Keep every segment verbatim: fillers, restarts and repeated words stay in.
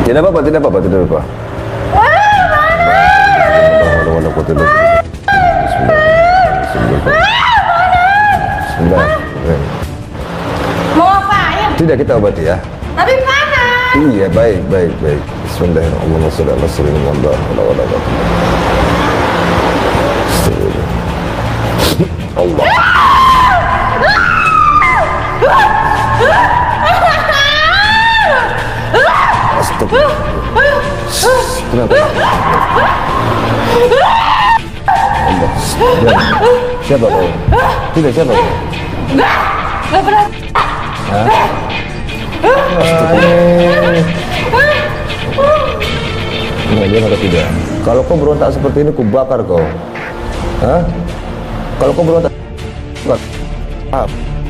Tidak apa-apa, tidak apa-apa, tidak apa-apa. Bismillah. Mau ngapain? Tidak, kita obati ya. Tapi panas. Iya, baik, baik, baik. Bismillahirrahmanirrahim. Allah. Astagfirullah. Kenapa? Allah. Siapa kau? Tidak, siapa kau? Enggak, enggak pernah. Hah? Enggak, dia kata tidak. Kalau kau berontak seperti ini, ku bakar kau. Hah? Kalau kau berontak, ah.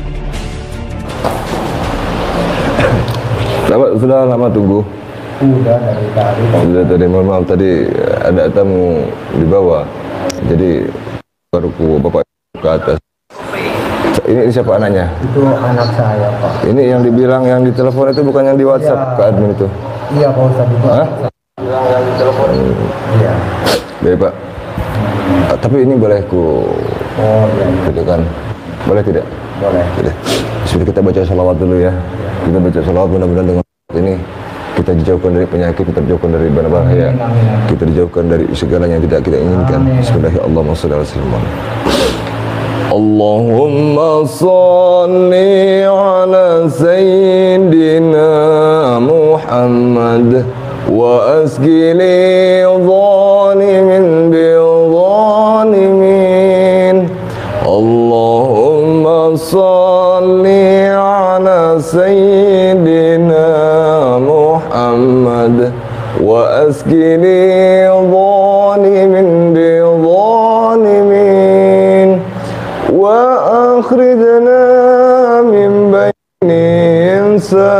Lama, sudah lama tunggu? Sudah dari tadi. Sudah tadi, mohon maaf tadi ada tamu di bawah, jadi baru ku bapak ke atas. Ini, ini siapa anaknya? Itu anak saya, Pak. Ini yang dibilang yang di telepon itu bukan yang di WhatsApp Ya. ke admin itu? Iya, Pak Ustadz. Hah? Bilang yang di telepon. Iya. Baik Pak. Ah, tapi ini boleh ku Oh iya. videokan? Boleh tidak? Boleh. Tidak. Sudah kita baca salawat dulu ya. Kita baca salawat, mudah-mudahan dengan ini kita dijauhkan dari penyakit, kita dijauhkan dari bahaya, kita dijauhkan dari segala yang tidak kita inginkan. Bismillahirrahmanirrahim. Allahumma salli ala sayyidina Muhammad wa asqini zalimin bi zalimin. Allahumma salli ala sayyidina Muhammad wa asqini zalimin bi zalimin wa akhrijna min baini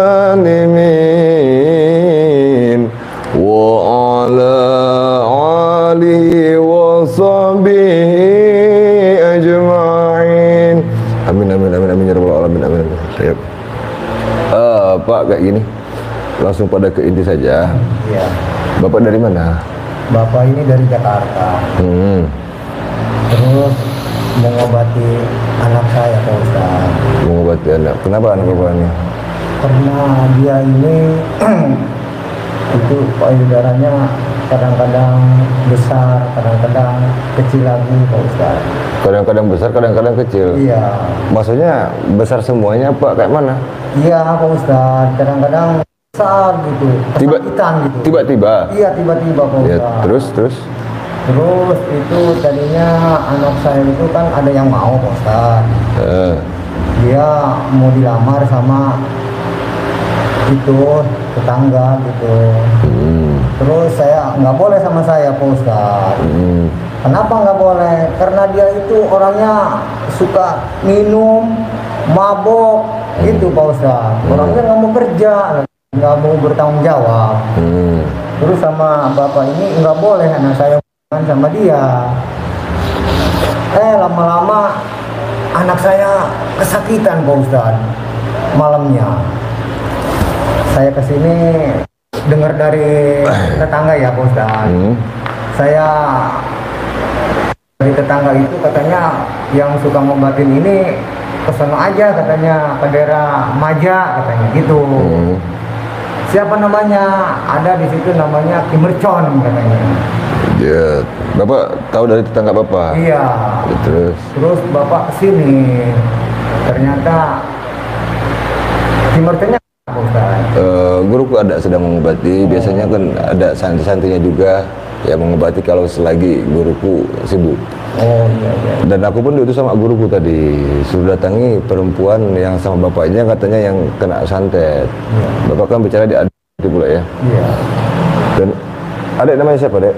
salimin wa ala alihi wa sahbihi ajma'in. Amin amin amin amin ya rabbal alamin amin. Siap. Uh, Pak kayak gini. Langsung pada ke inti saja. Iya. Bapak dari mana? Bapak ini dari Jakarta. Hmm. Terus mengobati anak saya, Pak Ustadz. Mengobati anak. Kenapa anak bapak ini? Karena dia ini itu payudaranya kadang-kadang besar, kadang-kadang kecil lagi, Pak Ustadz. Kadang-kadang besar, kadang-kadang kecil. Iya. Maksudnya besar semuanya Pak kayak mana? Iya, Pak Ustadz. Kadang-kadang besar gitu, Tiba- kesakitan gitu. Tiba-tiba. Iya, tiba-tiba, Pak Ya, Ustadz. terus terus. Terus itu tadinya anak saya itu kan ada yang mau, Pak Ustadz. Eh, Dia mau dilamar sama itu tetangga gitu. hmm, Terus saya nggak boleh sama saya, Pak Ustadz. hmm. Kenapa nggak boleh? Karena dia itu orangnya suka minum, mabok, gitu, Pak Ustadz. Orangnya nggak mau kerja, nggak mau bertanggung jawab. Hmm. Terus sama bapak ini nggak boleh anak saya sama dia. Eh lama-lama anak saya kesakitan, Pak Ustadz. Malamnya saya kesini dengar dari tetangga ya, Pak Ustadz. Hmm. Saya dari tetangga itu katanya yang suka ngobatin ini kesana aja katanya, ke daerah Maja katanya gitu. Hmm. Siapa namanya? Ada di situ namanya Kimercon katanya. Ya, Bapak tahu dari tetangga Bapak? Iya. Ya, terus. Terus Bapak kesini, ternyata Kimerconnya Pak Ustadz. Eh, guruku ada sedang mengobati. Biasanya kan ada santri-santrinya juga yang mengobati kalau selagi guruku sibuk. Oh iya iya. Dan aku pun diutus sama guruku tadi, suruh datangi perempuan yang sama bapaknya katanya yang kena santet. Iya. Bapak kan bicara di adik itu pula ya. Iya. Dan adik namanya siapa, Dek?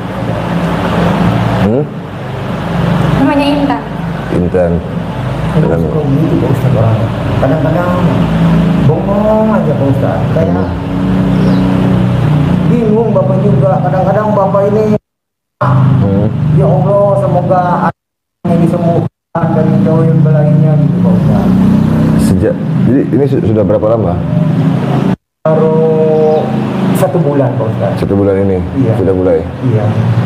Hmm? Namanya Intan. Intan. Terus Dan, kok gitu, Pak Ustadz, orangnya. Kadang-kadang bongong aja, Pak Ustadz. Kayak Hmm. bingung Bapak juga. Kadang-kadang Bapak ini, hmm. ya Allah, semoga anaknya disembuhkan dan dijauhin belainya gitu, Pak Ustadz. Sejak, jadi ini su- sudah berapa lama? Baru satu bulan Pak Ustaz. Satu bulan ini Iya. sudah mulai. Iya.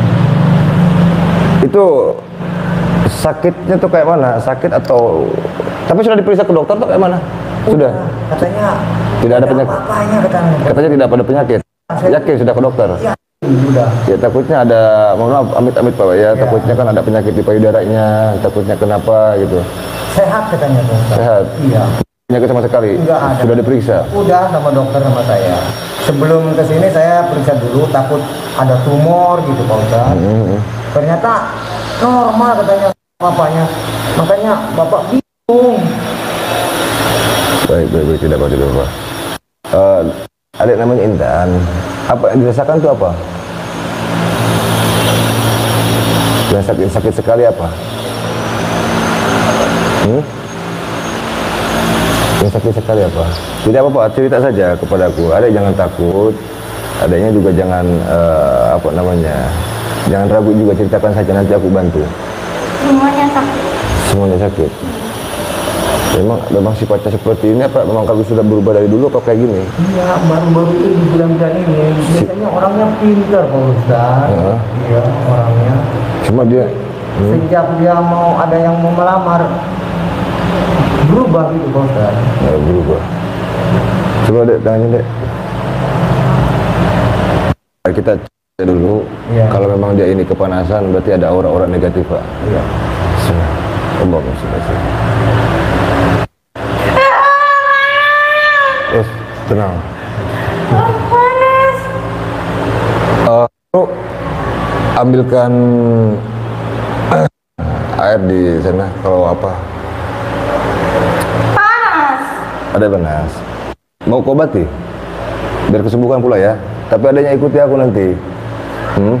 Itu sakitnya tuh kayak mana? Sakit atau tapi sudah diperiksa ke dokter tuh kayak mana? Sudah. Katanya Tidak ada penyakit. apa-apanya katanya. Katanya tidak ada penyakit. Yakin sudah ke dokter? Ya, sudah. Ya takutnya ada, mohon maaf, amit-amit Pak ya, Ya. takutnya kan ada penyakit di payudaranya, takutnya kenapa gitu. Sehat katanya Pak Ustaz. Sehat. Iya. Penyakit sama sekali. Enggak ada. Sudah diperiksa. Udah sama dokter sama saya. Sebelum ke sini saya periksa dulu, takut ada tumor gitu Pak Ustaz. Hmm. Ternyata normal katanya bapaknya. Makanya bapak bingung. Baik, baik, baik, tidak apa, tidak apa. Uh, adik namanya Intan. Apa yang dirasakan itu apa? Yang sakit, sakit sekali apa? Hmm? Yang sakit sekali apa? Tidak apa-apa, cerita saja kepadaku. Adik jangan takut. Adiknya juga jangan uh, apa namanya? Jangan ragu juga, ceritakan saja, nanti aku bantu. Semuanya sakit. Semuanya sakit. Memang memang sifatnya seperti ini apa? Memang kalau sudah berubah dari dulu apa kayak gini? Iya, baru-baru ini di bulan-bulan ini. Biasanya orangnya pintar Pak Ustaz. Heeh. Iya, orangnya. Cuma dia hmm, Sejak dia mau ada yang mau melamar, berubah gitu Pak Ustaz. ya, berubah. Coba dek, tangannya dek. Kita cek dulu. Iya. Kalau memang dia ini kepanasan, berarti ada aura-aura negatif Pak. Iya. Allah masya. Terus tenang. Panas. Uh, ambilkan air di sana kalau apa. Panas. Ada panas. Mau kau obati? Biar kesembuhan pula ya. Tapi adanya ikuti aku nanti. Hmm?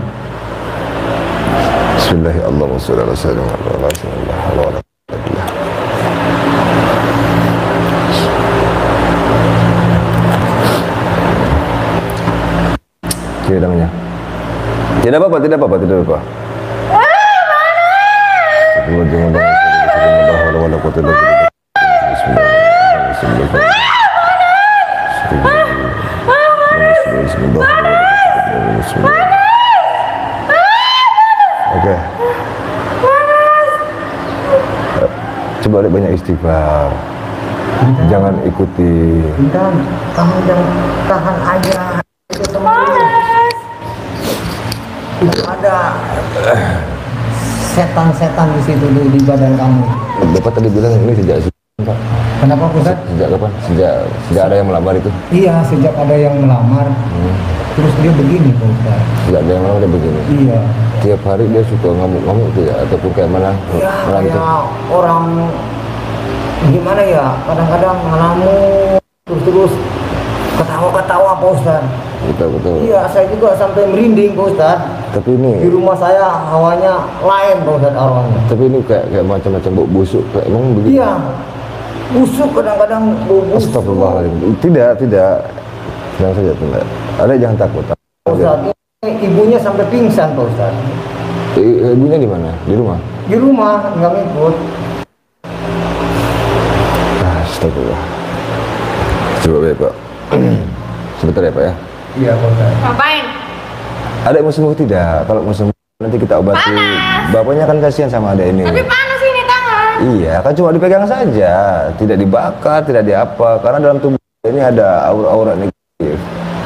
Bismillahirrahmanirrahim. Kiri tangannya. Tidak apa-apa, tidak apa-apa, tidak apa-apa. Oke. Coba lihat banyak istighfar. Jangan ikuti. Intan, kamu jangan tahan aja. Itu teman. Itu ada setan-setan di situ di, di badan kamu. Bapak tadi bilang ini sejak sejak Pak. Kenapa Ustaz? Sejak kapan? Sejak sejak ada yang melamar itu. Iya, sejak ada yang melamar. Hmm. Terus dia begini Pak Ustaz. Sejak ada yang melamar dia begini. Iya. Tiap hari dia suka ngamuk-ngamuk tuh ya, ataupun kayak mana? Ya, Merantem. kayak orang gimana ya? Kadang-kadang ngamuk terus-terus ketawa-ketawa Pak Ustaz. Betul betul. Iya, saya juga sampai merinding Pak Ustaz. Tapi Di ini, rumah saya hawanya lain Pak Ustaz arwahnya. tapi ini kayak kayak macam-macam bau busuk, kayak emang begitu. Iya. Busuk kadang-kadang bau busuk. Astagfirullahaladzim. Tidak, tidak. Jangan saja tidak. Ada jangan takut. Pak Ustaz, ini ibunya sampai pingsan Pak Ustaz. I- Ibunya di mana? Di rumah. Di rumah nggak ngikut. Astagfirullah. Coba ya Pak. Sebentar ya Pak ya. Iya Pak Ustaz. Ngapain? Ada yang mau sembuh tidak? Kalau mau sembuh nanti kita obati. Panas. Bapaknya kan kasihan sama ada ini. Tapi panas ini tangan. Iya, kan cuma dipegang saja, tidak dibakar, tidak diapa. Karena dalam tubuh ini ada aura-aura negatif.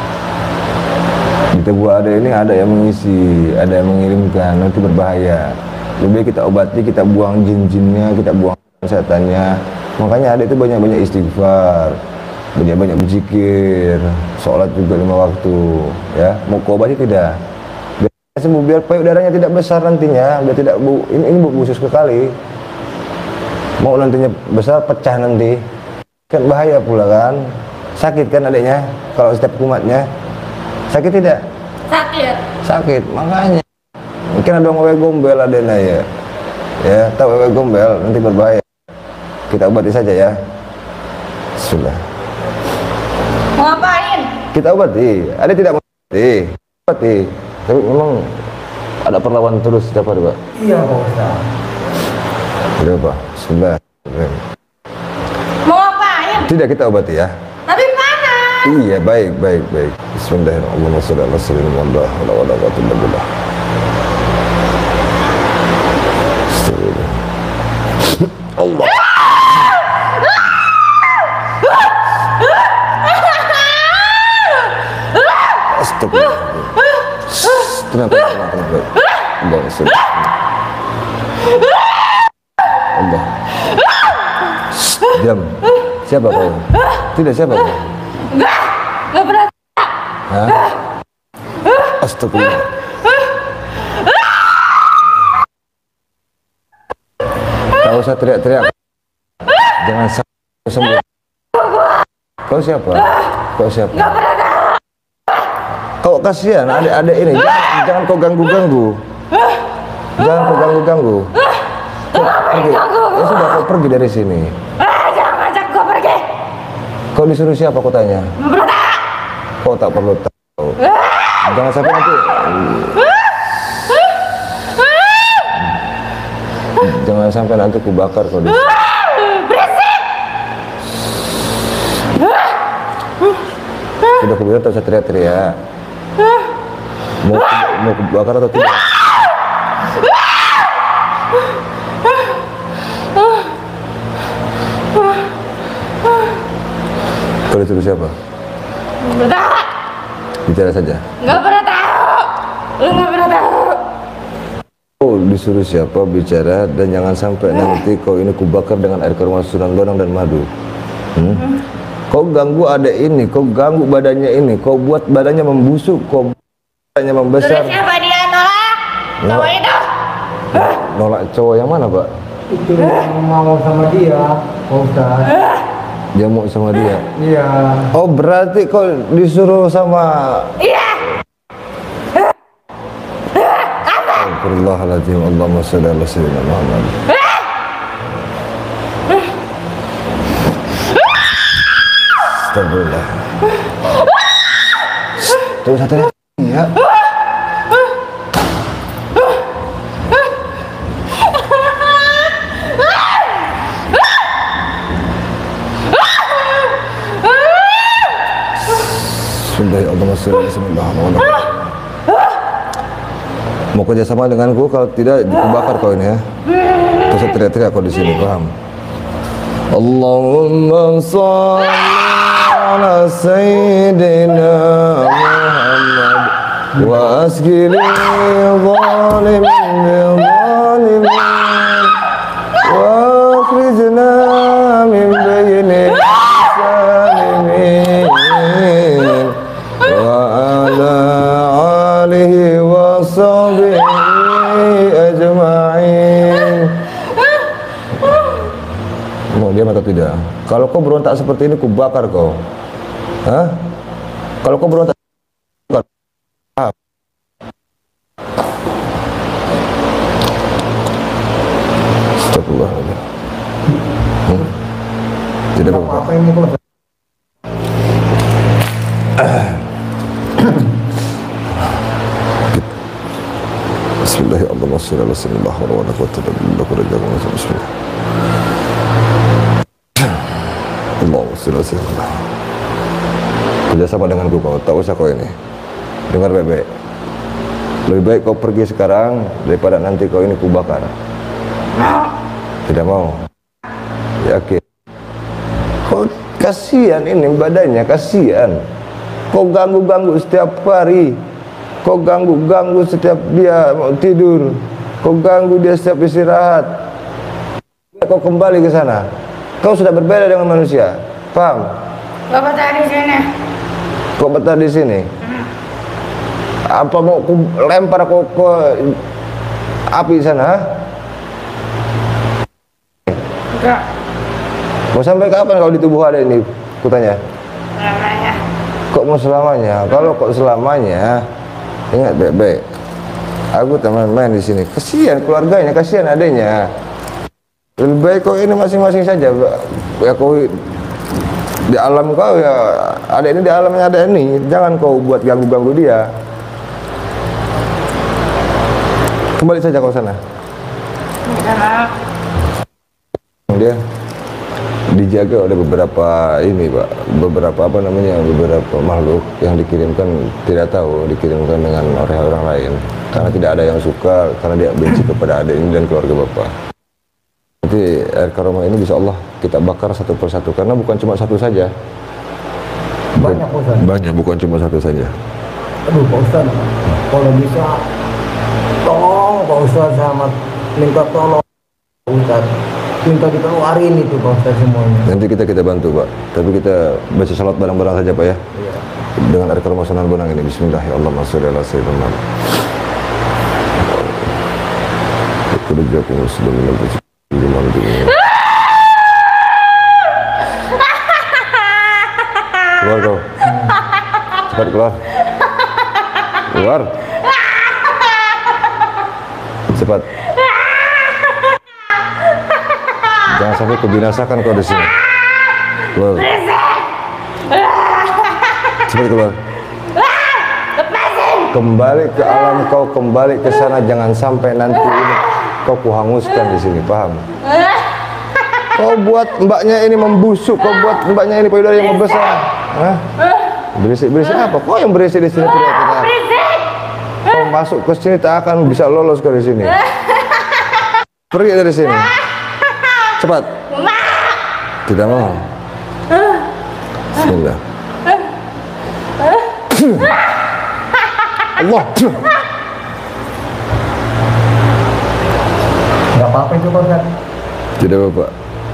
Di tubuh ada ini ada yang mengisi, ada yang mengirimkan, nanti berbahaya. Lebih baik kita obati, kita buang jin-jinnya, kita buang setannya. Makanya ada itu banyak-banyak istighfar, banyak-banyak berzikir, sholat juga lima waktu. Ya, mau kau obati tidak? Biar sembuh, biar payudaranya tidak besar nantinya, biar tidak bu, ini, ini bu khusus sekali. Mau nantinya besar pecah nanti kan bahaya pula kan, sakit kan adiknya kalau setiap kumatnya sakit tidak Sakit. sakit. Makanya mungkin ada wewe gombel adiknya ya ya tahu wewe gombel nanti berbahaya, kita obati saja ya. Sudah Mau ngapain? kita obati, adik tidak mau obati obati tapi memang ada perlawanan terus setiap hari Pak. Iya Pak Ustaz. Udah Pak, sebentar. Mau ngapain? Tidak kita obati ya. Tapi panas. Iya, baik, baik, baik. Bismillahirrahmanirrahim. Allahumma shalli ala sayyidina Muhammad wa ala alihi wa sahbihi. Allah. Astagfirullah. Tenang, tenang, tenang, tenang. Allah, Allah. Allah. Diam. Siapa kau? Tidak, siapa kau? Enggak, enggak pernah. Hah? Astagfirullah. Tak usah teriak-teriak. Jangan sembuh. Kau siapa? Kau siapa? Enggak pernah tahu. Kau kasihan adik-adik ini. Jangan, jangan kau ganggu-ganggu. Jangan kau ganggu-ganggu. Kau pergi. Ya sudah, kau pergi dari sini. Ah, jangan ngajak gua pergi. Kau disuruh siapa, kau tanya? Enggak pernah tahu. Kau tak perlu tahu. Jangan sampai nanti. Jangan sampai nanti ku bakar kau di sini. Berisik. Sudah ku bilang tak usah teriak-teriak. Mau mau ku bakar atau tidak? Kau disuruh siapa? Enggak pernah tahu. Bicara saja. Enggak pernah tahu. Lu enggak pernah tahu. Kau disuruh siapa bicara, dan jangan sampai nanti kau ini kubakar dengan air kurma sunan bonang dan madu. Hmm? Kau ganggu adek ini, kau ganggu badannya ini, kau buat badannya membusuk, kau buat badannya membesar. Terus siapa dia nolak? Cowok itu. Nolak cowok yang mana, Pak? Itu yang mau sama dia, Pak Ustaz. Dia mau sama dia. Iya. Oh, berarti kau disuruh sama. Iya. Astagfirullahaladzim. Allahumma shalli ala sayyidina Muhammad. Astagfirullah. Tuh satu ya. Sudah, Allahumma shalli ala sayyidina Muhammad. Mau kerjasama denganku, kalau tidak dibakar kau ini ya. Terus teriak-teriak kau di sini, paham? Allahumma shalli ala sayyidina Muhammad wa asqini zalimin bi zalimin wa akhrijna min bayni salimin wa ala alihi wa sahbihi ajma'in. Mau diam atau tidak? Kalau kau berontak seperti ini, ku bakar kau. Hah? Kalau kau berontak, ah. Astagfirullahaladzim. Hmm? Tidak apa-apa. Apa ini kok? Bismillahirrahmanirrahim. Bismillah. Kerjasama denganku kau, tak usah kau ini. Dengar baik-baik. Lebih baik kau pergi sekarang daripada nanti kau ini kubakar. Tidak mau? Yakin? Kau kasihan ini badannya, kasihan. Kau ganggu-ganggu setiap hari. Kau ganggu-ganggu setiap dia mau tidur. Kau ganggu dia setiap istirahat. Kau kembali ke sana. Kau sudah berbeda dengan manusia. Paham? Gak betah di sini. Kau betah di sini. Apa mau ku lempar kau ke api sana? Enggak. Mau sampai kapan kau di tubuh ada ini? Kutanya. Namanya. Kok mau selamanya? Kalau kok selamanya, ingat baik-baik. Aku teman main di sini. Kasihan keluarganya, kasihan adanya. Lebih baik kau ini masing-masing saja. Ya kau di alam kau ya, ada ini di alamnya ada ini. Jangan kau buat ganggu-ganggu dia. Kembali saja kau sana. Enggak mau. Dia dijaga oleh beberapa ini Pak, beberapa apa namanya, beberapa makhluk yang dikirimkan, tidak tahu dikirimkan dengan orang-orang lain, karena tidak ada yang suka, karena dia benci kepada adik ini dan keluarga Bapak. Nanti air karomah ini bisa Allah kita bakar satu persatu, karena bukan cuma satu saja. Banyak Pak Ustaz. Banyak, bukan cuma satu saja. Aduh Pak Ustaz, kalau bisa tolong Pak Ustaz, sama minta tolong Pak Ustaz, minta dikeluarin itu Pak Ustaz semuanya. Nanti kita kita bantu Pak, tapi kita baca salat bareng-bareng saja Pak ya. Iya. Dengan air karomah Sunan Bonang ini. Bismillahirrahmanirrahim. Shallallahu alaihi wasallam. Keluar kau. Cepat keluar. Keluar. Cepat. Jangan sampai kebinasakan kau di sini. Keluar. Cepat keluar. Kembali ke alam kau, kembali ke sana, jangan sampai nanti ini kau kuhanguskan di sini, paham? Kau buat mbaknya ini membusuk, kau buat mbaknya ini payudara yang membesar. Hah? Berisik-berisik apa? Kau yang berisik di sini teriak-teriak. Kau masuk ke sini tak akan bisa lolos ke di sini. Pergi dari sini. Cepat. Tidak mau. Bismillah. Allah. Gak apa-apa itu Pak Ustaz. Tidak Bapak.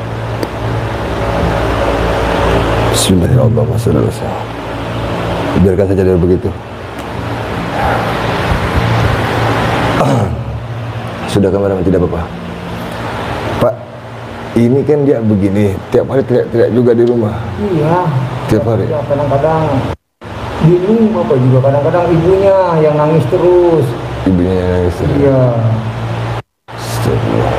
Bismillahirrahmanirrahim. Biarkan saja dia begitu. Sudah kameramen, tidak apa-apa. Pak, ini kan dia begini, tiap hari teriak-teriak juga di rumah. Iya. Tiap hari. Ya, kadang-kadang bingung Bapak juga, kadang-kadang ibunya yang nangis terus. Ibunya yang nangis terus. Iya. Astagfirullah.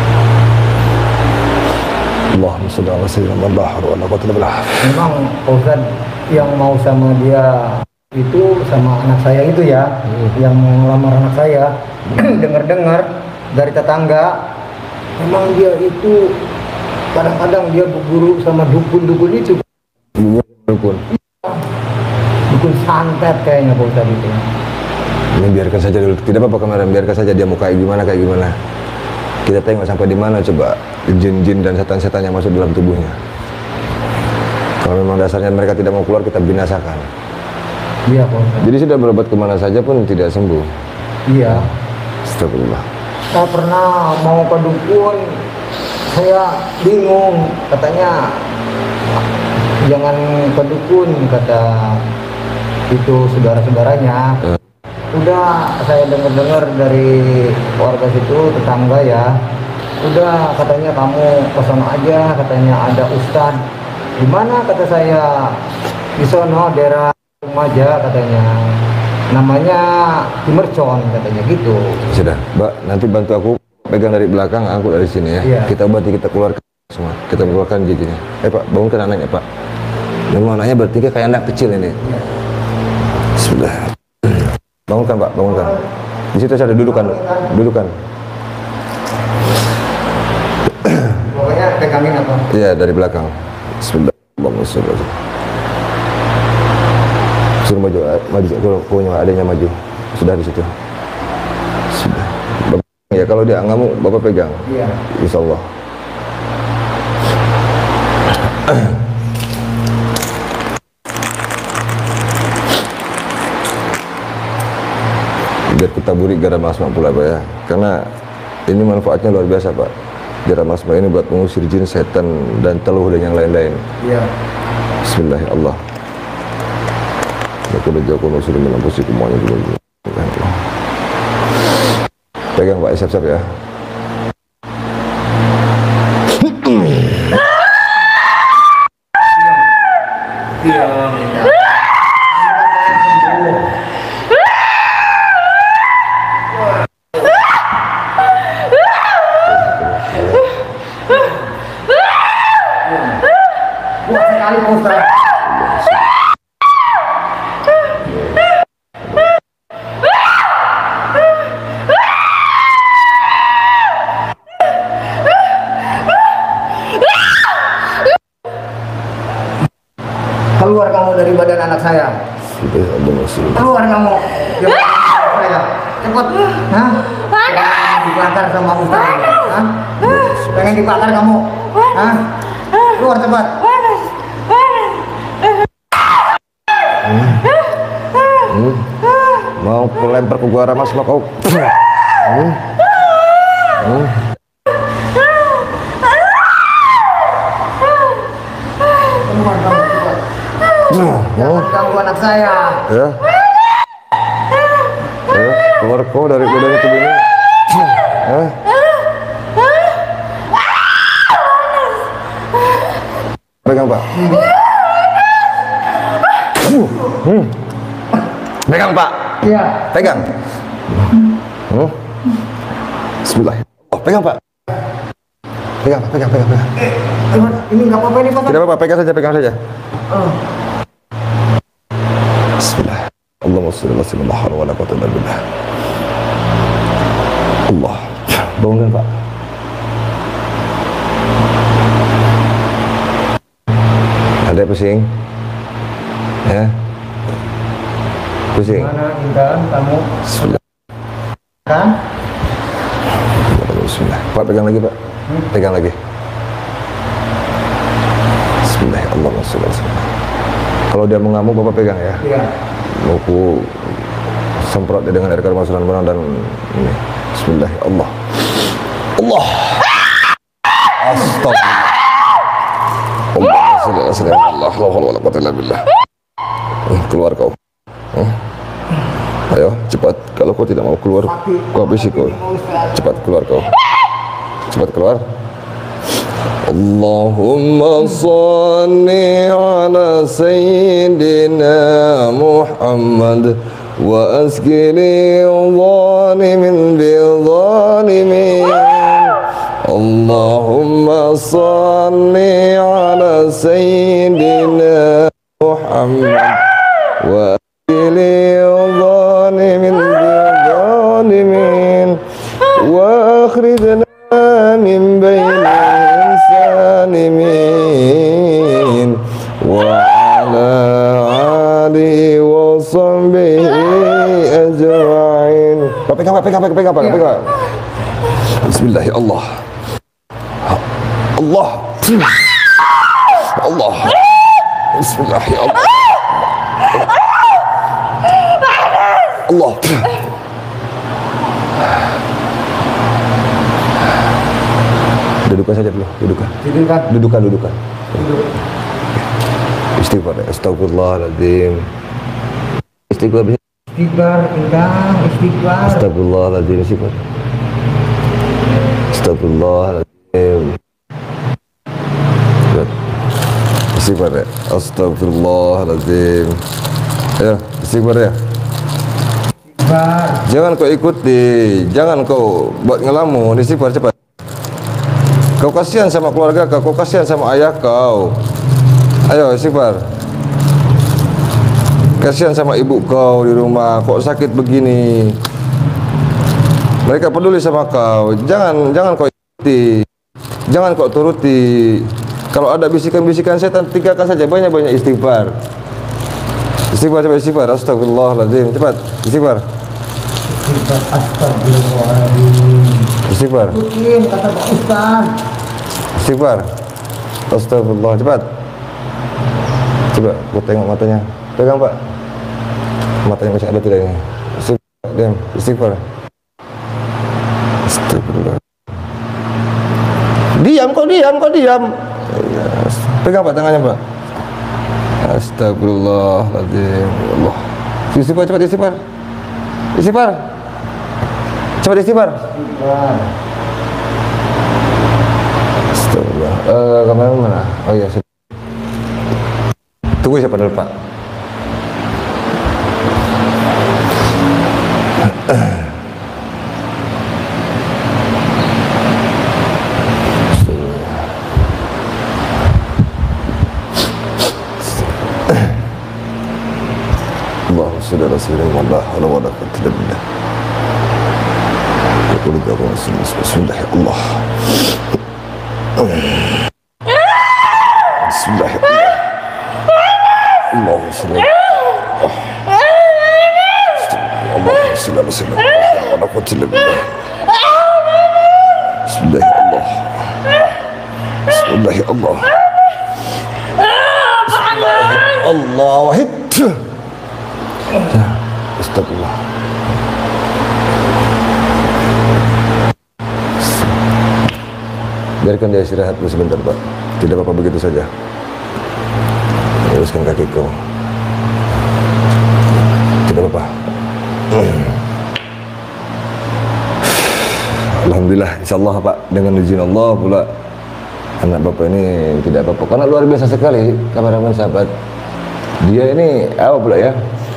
Allahumma shalli ala sayyidina Muhammad wa ala alihi. Memang Pak Ustaz yang mau sama dia itu sama anak saya itu ya, hmm. yang melamar anak saya, dengar-dengar dari tetangga, memang dia itu kadang-kadang dia berguru sama dukun-dukun itu. Dukun. Dukun santet kayaknya Pak Ustaz itu. Ini biarkan saja dulu, tidak apa-apa kameramen, biarkan saja dia mau kayak gimana kayak gimana. Kita tengok sampai di mana coba jin-jin dan setan-setan yang masuk dalam tubuhnya. Kalau memang dasarnya mereka tidak mau keluar, kita binasakan. Iya Pak Ustaz. Jadi sudah berobat kemana saja pun tidak sembuh. Iya. Astagfirullah. Saya pernah mau ke dukun, saya bingung, katanya jangan ke dukun, kata itu saudara-saudaranya. Uh. Udah saya dengar-dengar dari warga situ, tetangga ya, udah katanya kamu ke sana aja, katanya ada ustad. Di mana kata saya? Di sono daerah Rumaja katanya. Namanya Timercon katanya gitu. Sudah, Mbak, nanti bantu aku pegang dari belakang, angkut dari sini ya. Iya. Kita obati, kita keluarkan semua. Kita keluarkan giginya. Eh Pak, bangunkan anaknya Pak. Memang anaknya bertiga kayak anak kecil ini. Iya. Sudah. Bangunkan Pak, bangunkan. Di situ saya dudukan, dudukan. Pokoknya pegangin apa? Iya, dari belakang. Bismillahirrahmanirrahim. Suruh maju, maju, pokoknya adanya maju. Sudah di situ. Sudah. Bapak, ya kalau dia nggak mau, Bapak pegang. Iya. Insya Allah. Biar kita buri garam asma pula Pak ya, karena ini manfaatnya luar biasa Pak. Garam asma ini buat mengusir jin, setan dan teluh dan yang lain-lain. Iya. Bismillahirrahmanirrahim. Aku udah jauh mengusir menampusi semuanya dulu. Pegang Pak, siap-siap ya. Iya. Kuat sekali Pak Ustaz. anak saya. Sudah Allah Rasulullah. Keluar kamu. Jangan anak saya. Cepat. Hah? Pengen dibakar sama Ustaz. Hah? Pengen dibakar kamu. Hah? Keluar cepat. Hmm. Hmm. Mau kelempar ke gua ramas lo kau. Hmm. Hmm. Keluar kamu cepat. Jangan ganggu anak saya. Ya. Ya, keluar kau dari badannya tubuh ini. Ya. Pegang Pak. Hmm. Pegang Pak. Iya. Pegang. Hmm. Bismillah. Oh, pegang Pak. Pegang, pegang, pegang, pegang. Eh, ini nggak apa-apa ini Pak. Tidak apa-apa, pegang saja, pegang saja. Oh. Bismillah. Allahumma shalli ala sayyidina Muhammad wa ala quwwata illa billah. Allah. Bangun Pak. Ada pusing? Ya. Pusing. Mana Intan kamu? Bismillah. Kan? Bismillah. Pak pegang lagi Pak. Pegang lagi. Bismillah. Allahumma shalli ala sayyidina. Kalau dia mengamuk Bapak pegang ya. Iya. Mau ku semprot dia dengan air kemasan benang dan ini. Bismillah. Allah. Allah. Astagfirullah. Allah sallallahu Allah la haula wala quwwata illa billah. Keluar kau. Hmm? Ayo cepat. Kalau kau tidak mau keluar, kau habisi kau. Cepat keluar kau. Cepat keluar. Allahumma salli ala sayyidina Muhammad wa askini zalimin bi zalimin. Allahumma salli ala sayyidina Muhammad wa askini zalimin bi zalimin wa akhrijna min bainihim salimin wa ala alihi wa sahbihi ajma'in. Pegang, pegang, pegang, pegang, pegang, pegang. Bismillah ya Allah. Allah. Allah. Bismillah ya Allah. Allah. Dudukkan saja dulu, dudukkan. Dudukkan. Dudukkan, dudukkan. Istighfar, astagfirullahaladzim. Istighfar, Istighfar, Intan, istighfar. astagfirullahaladzim, istighfar. Astagfirullahaladzim. Istighfar ya, astagfirullahaladzim. Ya, istighfar ya. Istighfar. Jangan kau ikuti, jangan kau buat ngelamun, istighfar cepat. Kau kasihan sama keluarga kau, kau kasihan sama ayah kau. Ayo istighfar. Kasihan sama ibu kau di rumah, kok sakit begini. Mereka peduli sama kau. Jangan jangan kau ikuti. Jangan kau turuti. Kalau ada bisikan-bisikan setan, tinggalkan saja, banyak-banyak istighfar. Istighfar cepat istighfar. Astagfirullahaladzim. Cepat istighfar. Istighfar, astagfirullahaladzim. Istighfar. Ikutin kata Pak Ustaz. Istighfar. Astagfirullah. Cepat. Coba, aku tengok matanya. Pegang Pak. Matanya masih ada tidak ini? Istighfar. Diam. Istighfar. Astagfirullah. Diam, kau diam, kau diam. Pegang Pak tangannya Pak. Astagfirullahaladzim. Ya Allah. Istighfar, cepat istighfar. Istighfar. Cepat istighfar. Istighfar. Astagfirullah. Eh, kamera mana? Oh iya, sudah. Tunggu siapa dulu Pak? Allahumma shalli ala sayyidina Muhammad wa ala alihi wa sahbihi. Bismillah ya Allah. Bismillah ya Allah. Allahumma shalli sallallahu alaihi wasallam. Wa qutil billah. Bismillahirrahmanirrahim. Bismillahirrahmanirrahim. Allah wahid. Astagfirullah. Biarkan dia istirahat dulu sebentar, Pak. Tidak apa-apa begitu saja. Luruskan kaki kau. Tidak apa-apa. Alhamdulillah, insyaallah Pak, dengan izin Allah pula anak Bapak ini tidak apa-apa. Karena luar biasa sekali kameramen sahabat. Dia ini apa pula ya?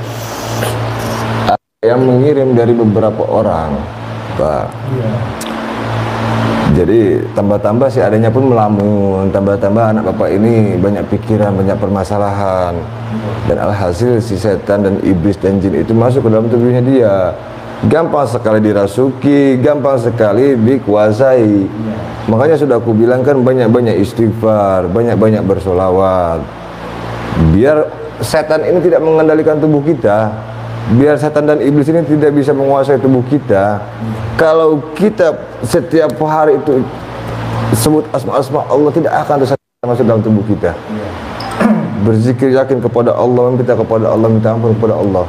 Yang mengirim dari beberapa orang, Pak. Iya. Jadi tambah-tambah si adanya pun melamun, tambah-tambah anak Bapak ini banyak pikiran, banyak permasalahan. Dan alhasil si setan dan iblis dan jin itu masuk ke dalam tubuhnya dia. Gampang sekali dirasuki, gampang sekali dikuasai. Makanya sudah aku bilang kan banyak-banyak istighfar, banyak-banyak bersolawat. Biar setan ini tidak mengendalikan tubuh kita. Biar setan dan iblis ini tidak bisa menguasai tubuh kita. Kalau kita setiap hari itu sebut asma-asma Allah, tidak akan terus masuk dalam tubuh kita. Berzikir yakin kepada Allah, minta kepada Allah, minta ampun kepada Allah.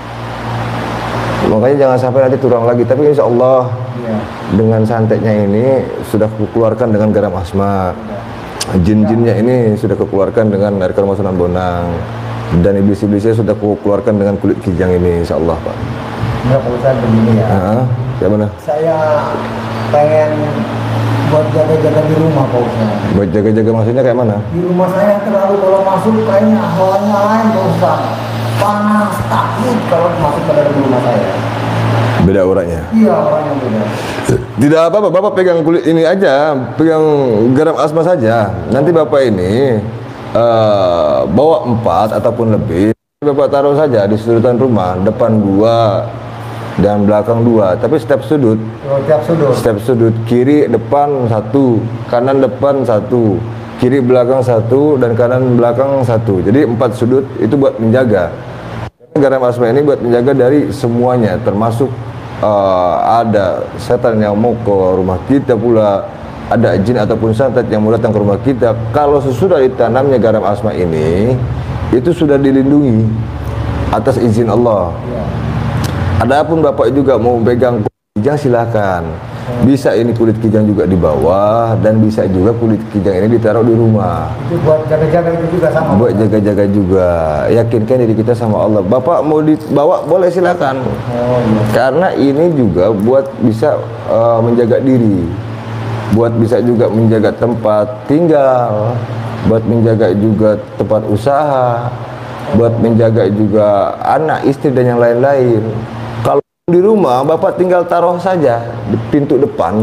Makanya jangan sampai nanti turun lagi. Tapi insya Allah dengan santetnya ini sudah keluarkan dengan garam asma. Jin-jinnya ini sudah keluarkan dengan air kelima Sunan Bonang. Dan iblis-iblisnya sudah keluarkan dengan kulit kijang ini, insya Allah, Pak. Enggak, Pak Ustadz, begini ya. Nah, kayak mana? Saya pengen buat jaga-jaga di rumah, Pak Ustadz. Buat jaga-jaga maksudnya kayak mana? Di rumah saya terlalu kalau masuk kayaknya hawanya lain, Pak Ustadz. Panas, takut kalau masuk ke dalam rumah saya. Beda orangnya? Iya, orangnya beda. Tidak apa-apa, Bapak pegang kulit ini aja, pegang garam asma saja. Nanti Bapak ini Uh, bawa empat ataupun lebih, Bapak taruh saja di sudutan rumah, depan dua dan belakang dua, tapi setiap sudut, oh, setiap sudut, setiap sudut, kiri depan satu, kanan depan satu, kiri belakang satu, dan kanan belakang satu. Jadi empat sudut itu buat menjaga. Garam asma ini buat menjaga dari semuanya, termasuk uh, ada setan yang mau ke rumah kita pula, ada jin ataupun santet yang mau datang ke rumah kita. Kalau sesudah ditanamnya garam asma ini, itu sudah dilindungi atas izin Allah. Ya. Adapun Bapak juga mau pegang kulit kijang, silakan. Bisa ini kulit kijang juga di bawah, dan bisa juga kulit kijang ini ditaruh di rumah. Itu buat jaga-jaga itu juga sama. Buat jaga-jaga juga. Yakinkan diri kita sama Allah. Bapak mau dibawa boleh, silakan. Oh, iya. Karena ini juga buat bisa uh, menjaga diri. Buat bisa juga menjaga tempat tinggal, buat menjaga juga tempat usaha, buat menjaga juga anak, istri, dan yang lain-lain. Kalau di rumah, Bapak tinggal taruh saja di pintu depan.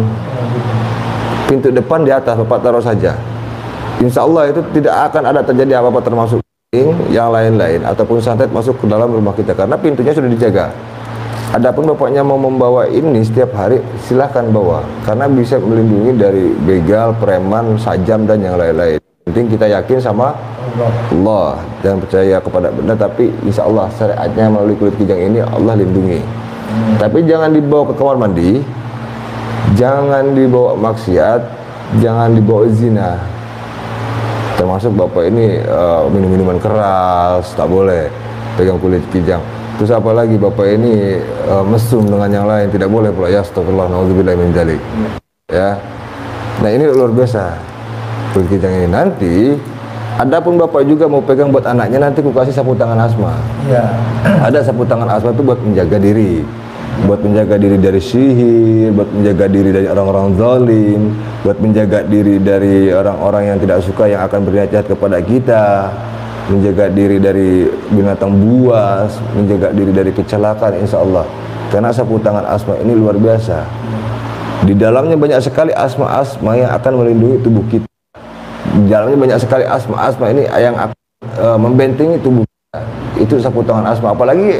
Pintu depan di atas, Bapak taruh saja. Insya Allah itu tidak akan ada terjadi apa-apa, termasuk yang lain-lain, ataupun santet masuk ke dalam rumah kita, karena pintunya sudah dijaga. Adapun Bapaknya mau membawa ini setiap hari, silahkan bawa, karena bisa melindungi dari begal, preman, sajam, dan yang lain-lain. Penting kita yakin sama Allah, jangan percaya kepada benda, tapi insya Allah syariatnya melalui kulit kijang ini Allah lindungi. Hmm. Tapi jangan dibawa ke kamar mandi, jangan dibawa maksiat, jangan dibawa zina. Termasuk Bapak ini uh, minum-minuman keras, tak boleh pegang kulit kijang. Terus apa lagi Bapak ini uh, mesum dengan yang lain, tidak boleh pula. Ya astagfirullah, naudzubillah min dzalik. Ya. Nah, ini luar biasa kulit kijang ini. Nanti adapun Bapak juga mau pegang buat anaknya, nanti ku kasih sapu tangan asma. Iya. Ada sapu tangan asma itu buat menjaga diri. Buat menjaga diri dari sihir, buat menjaga diri dari orang-orang zalim, buat menjaga diri dari orang-orang yang tidak suka yang akan berniat jahat kepada kita, menjaga diri dari binatang buas, menjaga diri dari kecelakaan, insya Allah. Karena sapu tangan asma ini luar biasa. Di dalamnya banyak sekali asma-asma yang akan melindungi tubuh kita. Di dalamnya banyak sekali asma-asma ini yang akan uh, membentengi tubuh kita. Itu sapu tangan asma. Apalagi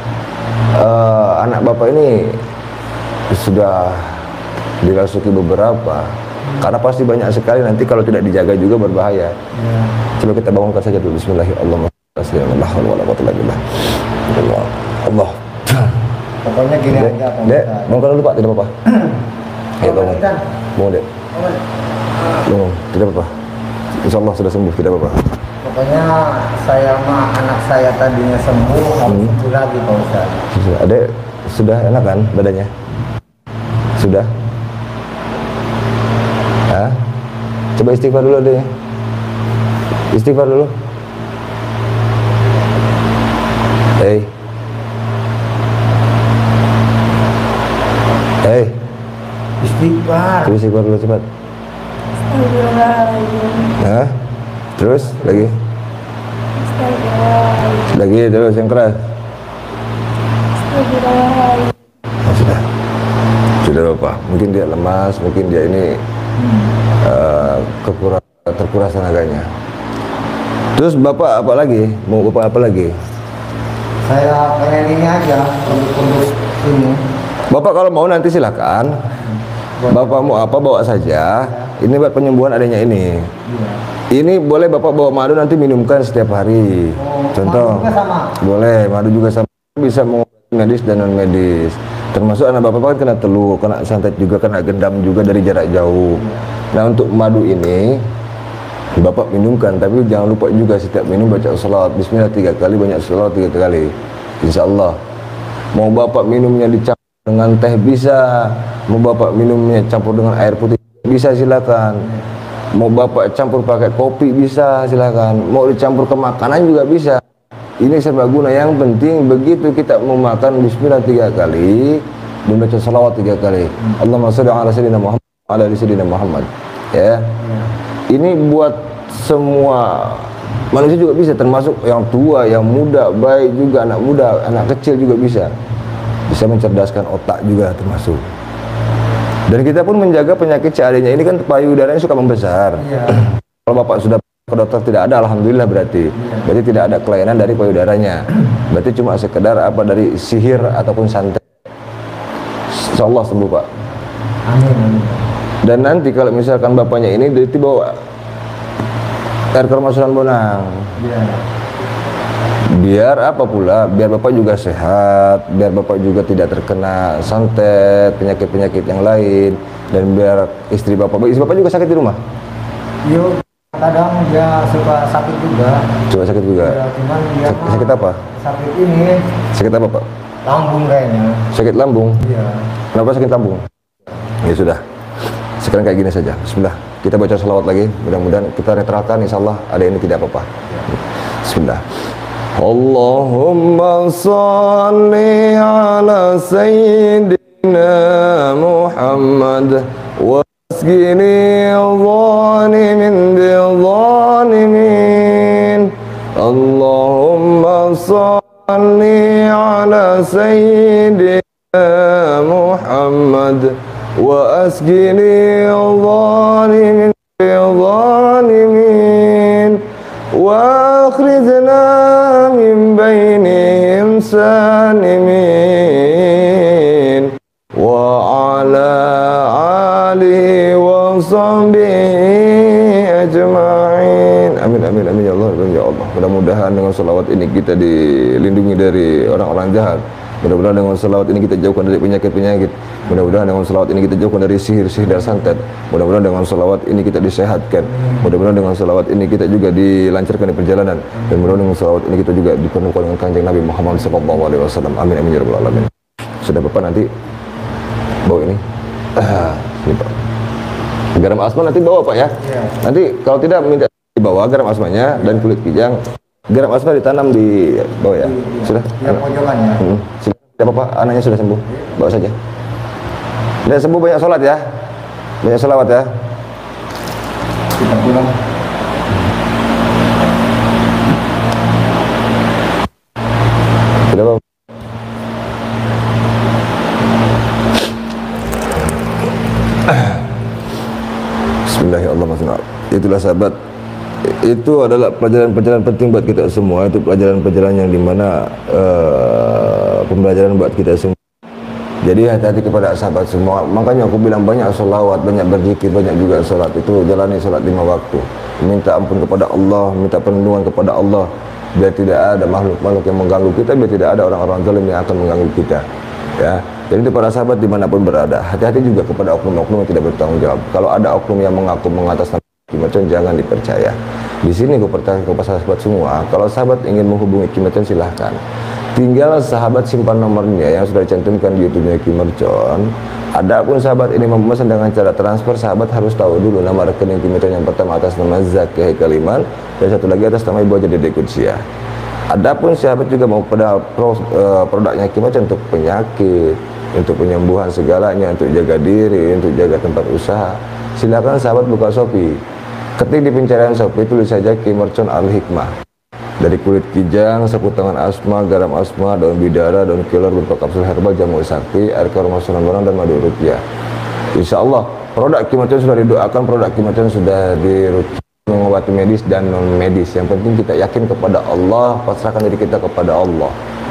uh, anak Bapak ini sudah dirasuki beberapa. Karena pasti banyak sekali, nanti kalau tidak dijaga juga berbahaya. Ya. Coba kita bangunkan saja dulu. Bismillahirrahmanirrahim. Allah. Pokoknya gini Dek, aja, Pak Dek, Ustadz. bangun dulu Pak, tidak apa-apa. Ayo Pak bangun. Ustadz. Bangun Dek, bangun, tidak apa-apa. Insya Allah sudah sembuh, tidak apa-apa. Pokoknya saya mah anak saya tadinya sembuh, harus Hmm. sembuh lagi Pak Ustadz. Sudah, Adek, sudah enak kan badannya? Sudah? Hah? Coba istighfar dulu Adek. Istighfar dulu. Hei. Hei, Istighfar. coba istighfar dulu cepat. Astagfirullahaladzim. Hah? Terus lagi? Astagfirullahaladzim. Lagi terus yang keras. Astagfirullahaladzim. Oh, sudah. Sudah Bapak. Mungkin dia lemas, mungkin dia ini uh, kekurang terkuras tenaganya. Terus Bapak apa lagi? Mau Bapak apa lagi? Saya pengen ini aja, untuk ini. Bapak kalau mau nanti silakan. Bapak mau apa bawa saja. Ini buat penyembuhan adanya ini. Ini boleh Bapak bawa madu nanti minumkan setiap hari. Contoh. Madu juga sama? Boleh, madu juga sama. Bisa mengobati medis dan non medis. Termasuk anak Bapak kan kena teluk, kena santet juga, kena gendam juga dari jarak jauh. Nah untuk madu ini Bapak minumkan, tapi jangan lupa juga setiap minum baca salawat Bismillah tiga kali, banyak salawat tiga kali. Insya Allah. Mau Bapak minumnya dicampur dengan teh bisa, mau Bapak minumnya campur dengan air putih bisa silakan. Mau Bapak campur pakai kopi bisa silakan. Mau dicampur ke makanan juga bisa. Ini serbaguna. Yang penting begitu kita mau makan Bismillah tiga kali, membaca salawat tiga kali. Allahumma sholli ala sayyidina Muhammad, ala sayyidina Muhammad. Ya. Ini buat semua manusia juga bisa, termasuk yang tua, yang muda, baik juga anak muda, anak kecil juga bisa. Bisa mencerdaskan otak juga termasuk. Dan kita pun menjaga penyakit seadanya. Ini kan payudaranya suka membesar. Iya. Kalau Bapak sudah ke dokter tidak ada, alhamdulillah berarti. Berarti tidak ada kelainan dari payudaranya. Berarti cuma sekedar apa dari sihir ataupun santet. Insyaallah sembuh Pak. Amin, amin. Dan nanti kalau misalkan bapaknya ini nanti bawa air ke rumah Sunan Bonang. Iya. Biar apa pula? Biar bapak juga sehat, biar bapak juga tidak terkena santet, penyakit-penyakit yang lain, dan biar istri bapak, istri bapak juga sakit di rumah. Yuk, kadang dia suka sakit juga. Coba sakit juga. Ya, cuman dia Sak- sakit apa? Sakit ini Sakit apa Pak? lambung kayaknya. Sakit lambung. Iya. Kenapa sakit lambung? Ya sudah. Sekarang kayak gini saja. Bismillah. Kita baca salawat lagi. Mudah-mudahan kita netralkan. Insyaallah ada ini tidak apa-apa. Bismillah. Allahumma salli ala sayyidina Muhammad wa asqini zalimin bi zalimin. Allahumma salli ala sayyidina Muhammad wa asqini zalimin bi zalimin wa akhrijna min bainihim salimin wa ala alihi wa sahbihi ajma'in. Amin amin amin ya Allah ya Allah. Mudah-mudahan dengan selawat ini kita dilindungi dari orang-orang jahat. Mudah-mudahan dengan selawat ini kita jauhkan dari penyakit-penyakit. Mudah-mudahan dengan selawat ini kita jauhkan dari sihir-sihir dan santet. Mudah-mudahan dengan selawat ini kita disehatkan. Mudah-mudahan dengan selawat ini kita juga dilancarkan di perjalanan. Dan mudah-mudahan dengan selawat ini kita juga dipenuhkan dengan kanjeng Nabi Muhammad sallallahu alaihi wasallam. Amin amin ya rabbal alamin. Sudah Bapak nanti bawa ini. Ah, ini Pak. Garam asma nanti bawa Pak ya. Nanti kalau tidak minta dibawa garam asmanya dan kulit kijang. Garam asma ditanam di bawah ya. Sudah. Yang pojokan ya. Hmm. Tidak apa-apa, anaknya sudah sembuh. Bawa saja. Dan sembuh banyak sholat ya. Banyak sholawat ya. Kita pulang. Tidak apa-apa. Bismillahirrahmanirrahim. Itulah sahabat, itu adalah pelajaran-pelajaran penting buat kita semua. Itu pelajaran-pelajaran yang dimana uh, pembelajaran buat kita semua. Jadi hati-hati kepada sahabat semua. Makanya aku bilang banyak sholawat, banyak berzikir, banyak juga sholat. Itu jalani sholat lima waktu. Minta ampun kepada Allah, minta perlindungan kepada Allah. Biar tidak ada makhluk-makhluk yang mengganggu kita, biar tidak ada orang-orang zalim yang akan mengganggu kita. Ya, jadi itu para sahabat dimanapun berada, hati-hati juga kepada oknum-oknum yang tidak bertanggung jawab. Kalau ada oknum yang mengaku mengatasnamakan Ki Mercon, jangan dipercaya. Di sini gue percaya kepada sahabat semua, kalau sahabat ingin menghubungi Ki Mercon silahkan. Tinggal sahabat simpan nomornya yang sudah dicantumkan di YouTube-nya Ki Mercon. Adapun sahabat ini memesan dengan cara transfer, sahabat harus tahu dulu nama rekening Ki Mercon yang pertama atas nama Zaki Haikaliman dan satu lagi atas nama Ibu Haja Dede Qudsiah. Adapun sahabat juga mau pada pro, uh, produknya Ki Mercon untuk penyakit, untuk penyembuhan segalanya, untuk jaga diri, untuk jaga tempat usaha, silakan sahabat buka Shopee. Ketik di pencarian Shopee, tulis saja Ki Mercon Al Hikmah. Dari kulit kijang, sapu tangan asma, garam asma, daun bidara, daun kelor, bentuk kapsul herbal, jamu sakti, air keromosoman barang, dan madu ruqyah. Insya Allah produk Ki Mercon sudah didoakan, produk Ki Mercon sudah diruqyah, mengobati medis dan non medis. Yang penting kita yakin kepada Allah, pasrahkan diri kita kepada Allah.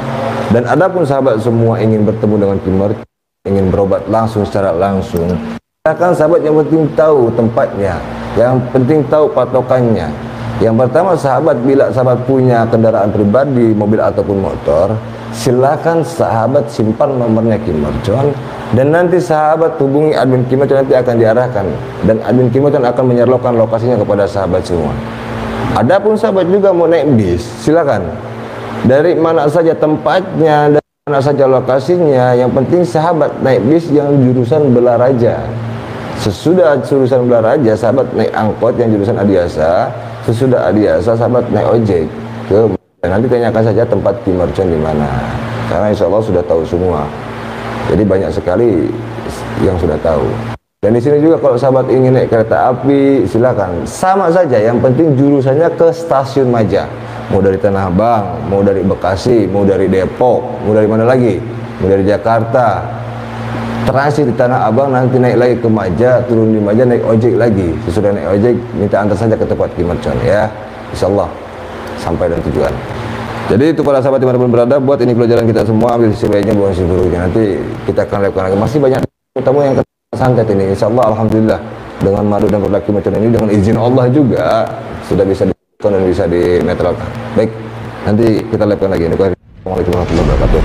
Dan adapun sahabat semua ingin bertemu dengan Ki Mercon, ingin berobat langsung secara langsung, silakan sahabat, yang penting tahu tempatnya, yang penting tahu patokannya. Yang pertama sahabat, bila sahabat punya kendaraan pribadi, mobil ataupun motor, silakan sahabat simpan nomornya Ki Mercon, dan nanti sahabat hubungi admin Ki Mercon, nanti akan diarahkan dan admin Ki Mercon akan menyerlokan lokasinya kepada sahabat semua. Adapun sahabat juga mau naik bis, silakan. Dari mana saja tempatnya, dari mana saja lokasinya, yang penting sahabat naik bis yang jurusan Belaraja. Sesudah jurusan Belaraja, sahabat naik angkot yang jurusan Adiasa. Sesudah Adiasa, sahabat naik ojek ke, dan nanti tanyakan saja tempat Ki Mercon di mana, karena insya Allah sudah tahu semua. Jadi banyak sekali yang sudah tahu. Dan di sini juga kalau sahabat ingin naik kereta api, silakan. Sama saja, yang penting jurusannya ke stasiun Maja. Mau dari Tanah Abang, mau dari Bekasi, mau dari Depok, mau dari mana lagi, mau dari Jakarta. Transit di Tanah Abang, nanti naik lagi ke Maja, turun di Maja, naik ojek lagi. Sesudah naik ojek, minta antar saja ke tempat Ki Mercon, ya. Insyaallah sampai dan tujuan. Jadi itu para sahabat dimanapun berada, buat ini pelajaran kita semua, ambil sisi baiknya, buang sisi buruknya. Nanti kita akan lakukan lagi. Masih banyak tamu yang santet ini. Insyaallah alhamdulillah dengan madu dan produk Ki Mercon ini, dengan izin Allah juga sudah bisa dilakukan dan bisa dinetralkan. Baik, nanti kita lakukan lagi. Assalamualaikum warahmatullahi wabarakatuh.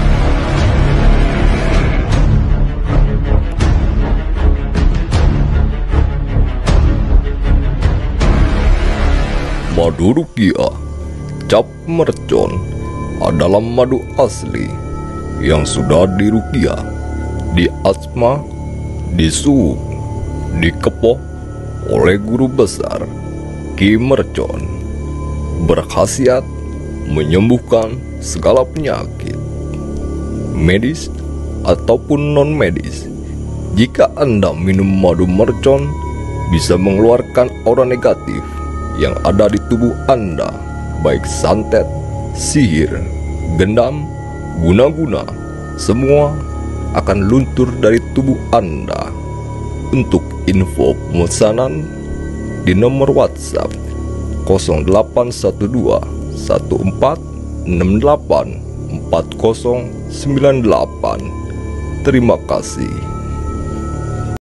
Madu ruqyah Cap Mercon adalah madu asli yang sudah diruqyah, diasma, disuhuk, dikepoh oleh guru besar Ki Mercon. Berkhasiat menyembuhkan segala penyakit medis ataupun non medis. Jika Anda minum madu Mercon, bisa mengeluarkan aura negatif yang ada di tubuh Anda, baik santet, sihir, gendam, guna-guna, semua akan luntur dari tubuh Anda. Untuk info pemesanan di nomor WhatsApp nol delapan satu dua satu empat enam delapan empat nol sembilan delapan. Terima kasih.